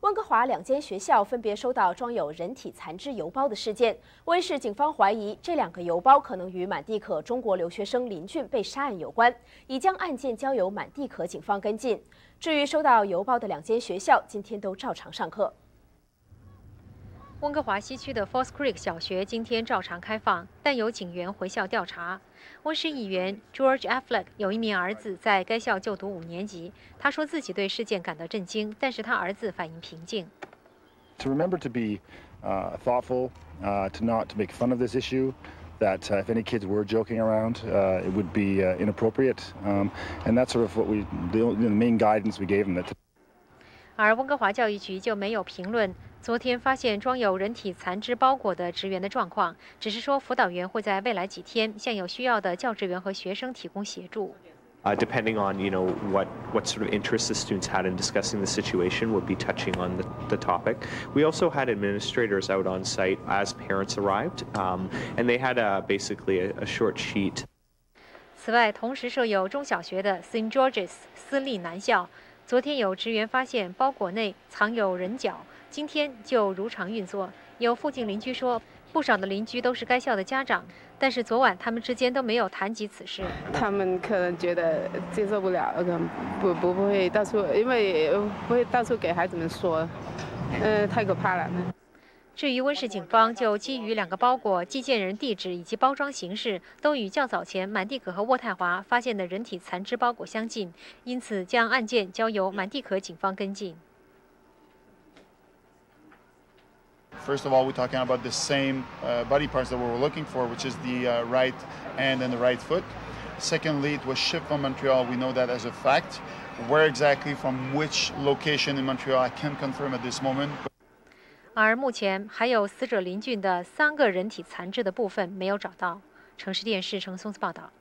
温哥华2间学校分别收到装有人体残肢邮包的事件。温市警方怀疑这2个邮包可能与满地可中国留学生林俊被杀案有关，已将案件交由满地可警方跟进。至于收到邮包的2间学校，今天都照常上课。 温哥华西区的 Falls Creek 小学今天照常开放，但有警员回校调查。温市议员 George Affleck 有一名儿子在该校就读5年级，他说自己对事件感到震惊，但是他儿子反应平静。 To remember to be thoughtful, to not to make fun of this issue. That if any kids were joking around, it would be inappropriate, and that's sort of what the main guidance we gave them. That. 而温哥华教育局就没有评论昨天发现装有人体残肢包裹的职员的状况，只是说辅导员会在未来几天向有需要的教职员和学生提供协助。 Depending on what sort of interest the students had in discussing the situation, would be touching on the topic. We also had administrators out on site as parents arrived, and they had basically a short sheet. 此外，同时设有中小学的 St. George's 私立男校。 昨天有职员发现包裹内藏有人脚，今天就如常运作。有附近邻居说，不少的邻居都是该校的家长，但是昨晚他们之间都没有谈及此事。 他们可能觉得接受不了，可能不会到处，因为不会到处给孩子们说，太可怕了。 至于温市警方就基于2个包裹寄件人地址以及包装形式都与较早前满地可和渥太华发现的人体残肢包裹相近，因此将案件交由满地可警方跟进。 First of all, we're talking about the same body parts that we were looking for, which is the right hand and the right foot. Secondly, it was shipped from Montreal. We know that as a fact. Where exactly from which location in Montreal, I can't confirm at this moment. 而目前还有死者林俊的3个人体残肢的部分没有找到。城市电视程松子报道。